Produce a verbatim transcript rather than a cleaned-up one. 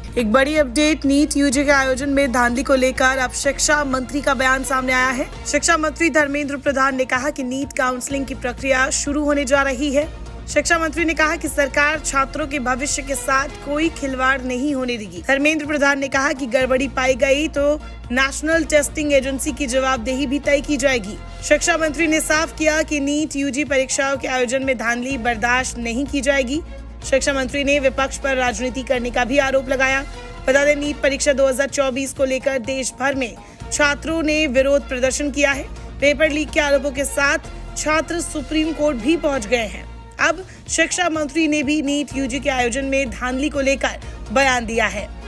एक बड़ी update, NEET UG के आयोजन में धांधली को लेकर अब शिक्षा मंत्री का बयान सामने आया है। शिक्षा मंत्री धर्मेंद्र प्रधान ने कहा कि नीट काउंसलिंग की प्रक्रिया शुरू होने जा रही है। शिक्षा मंत्री ने कहा कि सरकार छात्रों के भविष्य के साथ कोई खिलवाड़ नहीं होने देगी। धर्मेंद्र प्रधान ने कहा कि गड़बड़ी पाई गई तो नेशनल टेस्टिंग एजेंसी की जवाबदेही भी तय की जाएगी। शिक्षा मंत्री ने साफ किया कि नीट यूजी परीक्षाओं के आयोजन में धांधली बर्दाश्त नहीं की जाएगी। शिक्षा मंत्री ने विपक्ष पर राजनीति करने का भी आरोप लगाया। बता दें, नीट परीक्षा दो हज़ार चौबीस को लेकर देश भर में छात्रों ने विरोध प्रदर्शन किया है। पेपर लीक के आरोपों के साथ छात्र सुप्रीम कोर्ट भी पहुंच गए हैं। अब शिक्षा मंत्री ने भी नीट यूजी के आयोजन में धांधली को लेकर बयान दिया है।